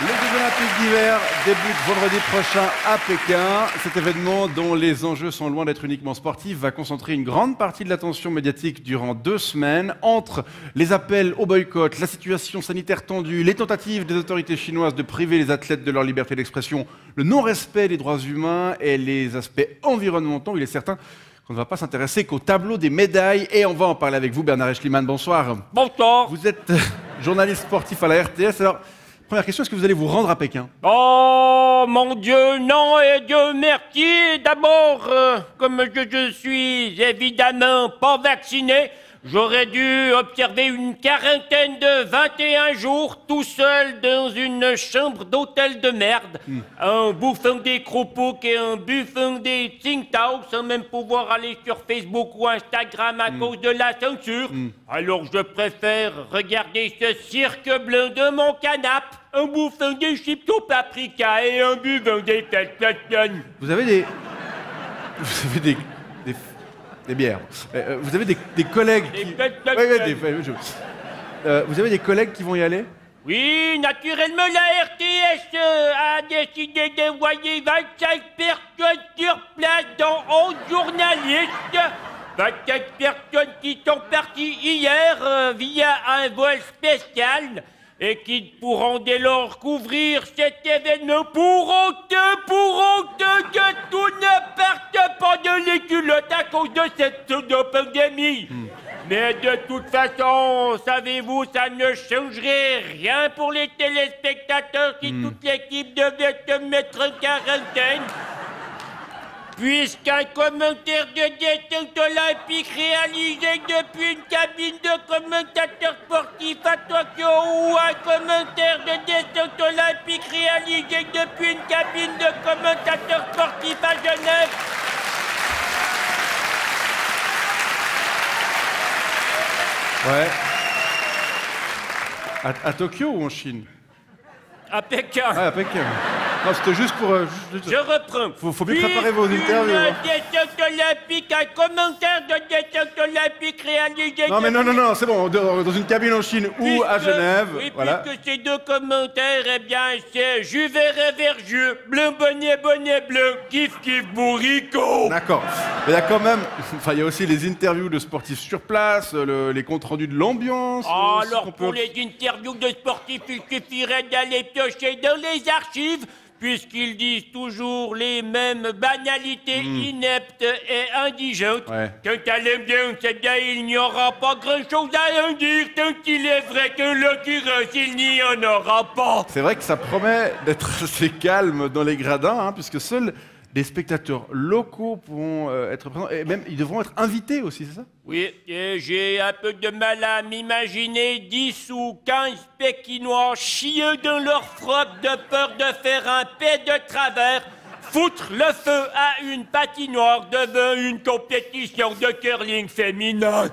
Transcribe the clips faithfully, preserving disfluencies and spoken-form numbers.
Les Jeux Olympiques d'hiver débutent vendredi prochain à Pékin. Cet événement, dont les enjeux sont loin d'être uniquement sportifs, va concentrer une grande partie de l'attention médiatique durant deux semaines. Entre les appels au boycott, la situation sanitaire tendue, les tentatives des autorités chinoises de priver les athlètes de leur liberté d'expression, le non-respect des droits humains et les aspects environnementaux, il est certain qu'on ne va pas s'intéresser qu'au tableau des médailles. Et on va en parler avec vous, Bernard Echliman. Bonsoir. Bonsoir. Vous êtes journaliste sportif à la R T S. Alors, première question, est-ce que vous allez vous rendre à Pékin? Oh mon Dieu, non et Dieu merci. D'abord, euh, comme je, je suis évidemment pas vacciné, j'aurais dû observer une quarantaine de vingt et un jours tout seul dans une chambre d'hôtel de merde, mm. en bouffant des crapauds et en buffant des Tsingtao sans même pouvoir aller sur Facebook ou Instagram à mm. cause de la censure. Mm. Alors je préfère regarder ce cirque blanc de mon canapé en bouffant des chips au paprika et en buvant des Felton. Vous avez des... Vous avez des... des... Des bières. Euh, vous avez des, des collègues qui... Des ouais, ouais, des... je... euh, vous avez des collègues qui vont y aller? Oui, naturellement, la R T S euh, a décidé d'envoyer vingt-cinq personnes sur place, dont onze journalistes. vingt-cinq personnes qui sont parties hier euh, via un vol spécial et qui pourront dès lors couvrir cet événement pour autant, pour autant que tout ne parte pas de les culottes à cause de cette pseudo-pandémie. Mm. Mais de toute façon, savez-vous, ça ne changerait rien pour les téléspectateurs si mm. toute l'équipe devait se mettre en quarantaine. Puisqu'un commentaire de descente olympique réalisé depuis une cabine de commentateur sportif à Tokyo ou un commentaire de descente olympique réalisé depuis une cabine de commentateur sportif à Genève. Ouais. À, à Tokyo ou en Chine? À Pékin. Ah, à Pékin. Non, c'était juste pour... Euh, juste... Je reprends. Faut, faut bien préparer vos interviews. Une descente olympique, un commentaire de descente olympique réalisé... Non, mais non, non, non, c'est bon, dans une cabine en Chine ou puisque, à Genève, oui, voilà. Puisque ces deux commentaires, eh bien, c'est jus vert vers jus, bleu bonnet bonnet bleu, kiff kiff bourricot. D'accord. Mais il y a quand même... Enfin, il y a aussi les interviews de sportifs sur place, le, les comptes rendus de l'ambiance... Oh, euh, alors, pour peut... les interviews de sportifs, il suffirait d'aller piocher dans les archives, puisqu'ils disent toujours les mêmes banalités mmh. ineptes et indigentes. Ouais. Quand à l'ambiance, eh bien, il n'y aura pas grand-chose à en dire, tant qu'il est vrai qu'en l'occurrence, il n'y en aura pas. C'est vrai que ça promet d'être assez calme dans les gradins, hein, puisque seuls des spectateurs locaux pourront euh, être présents, et même ils devront être invités aussi, c'est ça? Oui, et j'ai un peu de mal à m'imaginer dix ou quinze Pékinois chieux dans leur froc de peur de faire un paix de travers, foutre le feu à une patinoire devant une compétition de curling féminin.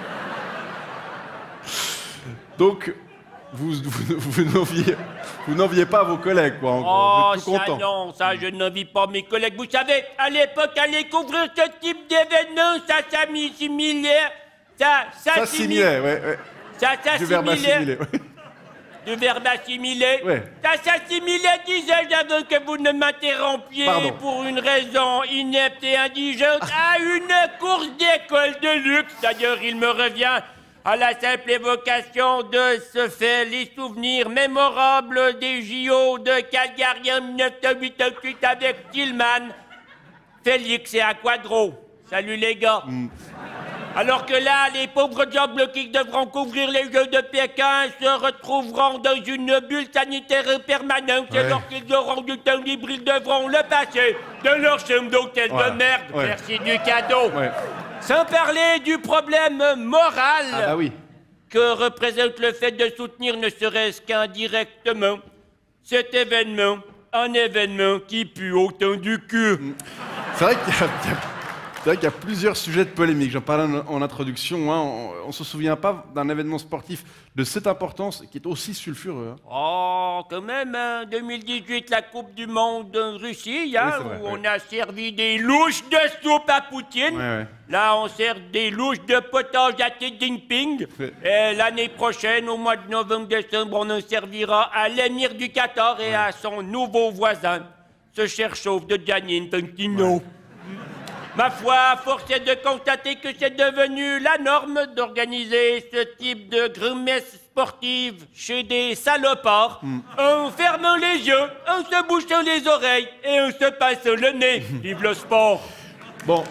Donc, vous, vous, vous n'enviez vous n'enviez pas vos collègues, quoi, en gros. Oh, vous êtes tout ça content. non, ça je n'envie pas mes collègues. Vous savez, à l'époque, aller couvrir ce type d'événement, ça s'assimilait... Ça s'assimilait, ouais, ouais. Ça s'assimilait... Du verbe assimiler, ouais. Du verbe assimiler. Ouais. Ça s'assimilait, disais-je, avant que vous ne m'interrompiez pour une raison inepte et indigente, à une course d'école de luxe. D'ailleurs, il me revient à la simple évocation de ce fait, les souvenirs mémorables des J O de Calgary en mille neuf cent quatre-vingt-huit avec Tillman, Félix et Aquadro. Salut les gars. Mm. Alors que là, les pauvres diables qui devront couvrir les Jeux de Pékin se retrouveront dans une bulle sanitaire permanente. Ouais. Et lorsqu'ils auront du temps libre, ils devront le passer dans leur chambre d'hôtel ouais. de merde. Ouais. Merci du cadeau. Ouais. Sans parler du problème moral ah bah oui. que représente le fait de soutenir, ne serait-ce qu'indirectement, cet événement, un événement qui pue autant du cul. C'est vrai qu'il y a... C'est vrai qu'il y a plusieurs sujets de polémique. J'en parlais en, en introduction. Hein. On ne se souvient pas d'un événement sportif de cette importance qui est aussi sulfureux. Hein. Oh, quand même, hein. deux mille dix-huit, la Coupe du Monde en Russie, hein, oui, vrai, où oui. on a servi des louches de soupe à Poutine. Ouais, ouais. Là, on sert des louches de potage à Xi Jinping. Et l'année prochaine, au mois de novembre-décembre, on en servira à l'émir du Qatar et ouais. à son nouveau voisin, ce cher chauve de Gianni Infantino. Ouais. Ma foi, force est de constater que c'est devenu la norme d'organiser ce type de grimace sportive chez des salopards, mm. en fermant les yeux, en se bouchant les oreilles et en se passant le nez. Vive le sport. Bon.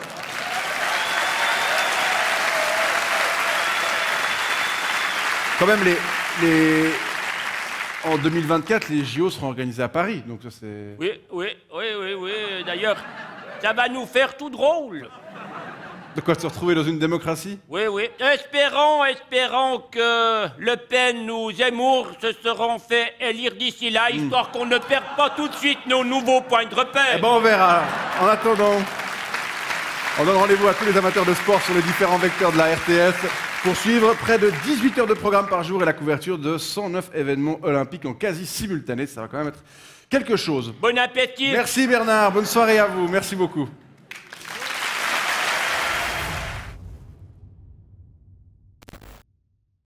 Quand même, les, les... en deux mille vingt-quatre, les J O seront organisés à Paris, donc ça c'est... Oui, oui, oui, oui, oui, d'ailleurs... Ça va nous faire tout drôle. De quoi se retrouver dans une démocratie? Oui, oui. Espérons, espérons que Le Pen ou Zemmour se seront fait élire d'ici là, mm. histoire qu'on ne perde pas tout de suite nos nouveaux points de repère. Eh ben on verra. En attendant, on donne rendez-vous à tous les amateurs de sport sur les différents vecteurs de la R T S pour suivre près de dix-huit heures de programme par jour et la couverture de cent neuf événements olympiques en quasi simultané. Ça va quand même être... quelque chose. Bon appétit. Merci Bernard, bonne soirée à vous, merci beaucoup.